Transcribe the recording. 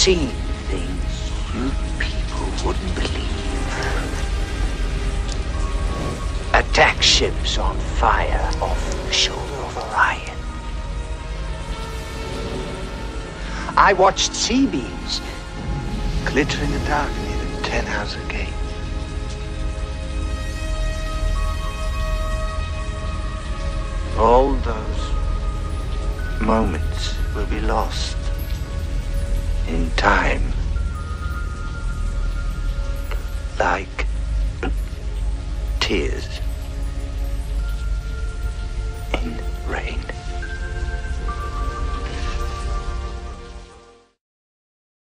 seen things you people wouldn't believe. Attack ships on fire off the shoulder of Orion. I watched sea beams glitter in the dark near the 10-Hauser Gate. All those moments will be lost in time, like tears.